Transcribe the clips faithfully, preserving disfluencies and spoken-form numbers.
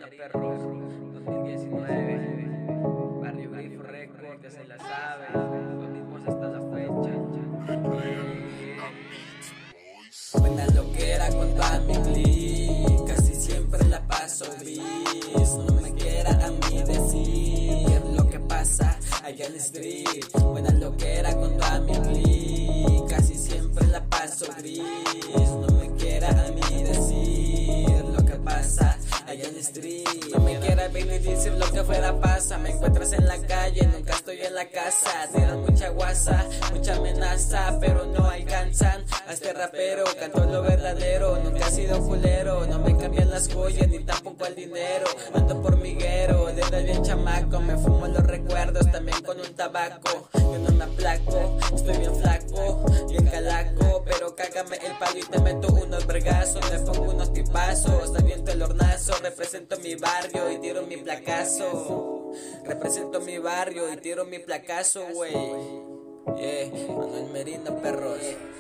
Merino Perros dos mil diecinueve, Barrio Grifo Record, que se la sabe, los mismos hasta la fecha. Buena loquera con toda mi click, casi siempre la paso gris. No me quiera a mí decir lo que pasa allá en el street. Buena loquera con toda mi click, casi siempre la paso gris. No me quiera a mí decir lo que pasa allá en el street. No me quiera venir y decir lo que fuera pasa. Me encuentras en la calle, nunca estoy en la casa. Tiran mucha guasa, mucha amenaza, pero no alcanzan a este rapero. Canto lo verdadero, nunca he sido culero. No me cambian las joyas ni tampoco el dinero. Ando por miguero, desde bien chamaco. Me fumo los recuerdos también con un tabaco. Yo no me aplaco, estoy bien flaco, bien calaco, pero cágame el palo y te meto unos vergazos. Me pongo unos tipazos, aviento el hornazo. Represento mi barrio y tiro mi placazo. Represento mi barrio y tiro mi placazo, wey. Yeah, Manuel Merino Perros.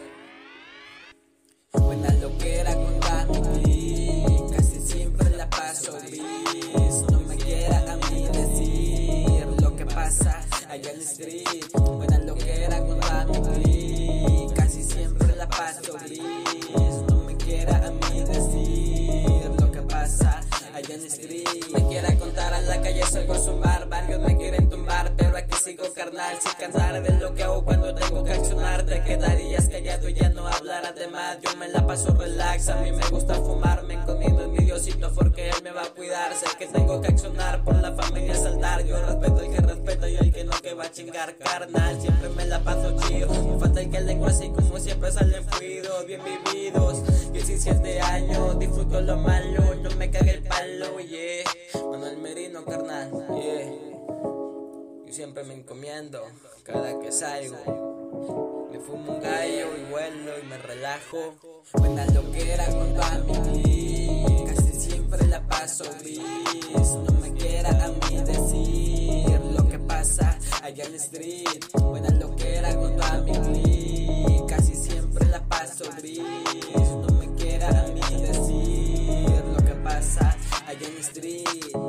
Buena loquera con Dami, casi siempre la paso gris. No me quiera a mí decir lo que pasa allá en el street. Buena loquera con Dami, casi siempre la paso gris. No me quiera a mí decir lo que pasa allá en el street. Me quiera contar a la calle salgo a sumar, varios me quieren tumbar, pero aquí sigo carnal, sin cansar de lo que hago cuando tengo que accionar. Te quedarías callado y ya no hablarás de más. Yo me la paso relax, a mí me gusta fumar, me encomiendo en mi Diosito porque él me va a cuidar. Sé que tengo que accionar por la familia saltar. Yo respeto al que respeta y al que no que va a chingar, carnal. Siempre me la paso chido, me falta el que lengua así como siempre salen fluidos, bien vividos. diecisiete años, disfruto lo malo, no me cague el palo, yeah. Manuel Merino, carnal, yeah. Yo siempre me encomiendo cada que salgo. Me fumo un gallo y vuelo y me relajo. Buena loquera con toda mi click, casi siempre la paso gris. No me quiera a mí decir lo que pasa allá en el street. Buena loquera con toda mi click, casi siempre la paso gris. No me quiera a mí decir lo que pasa allá en el street.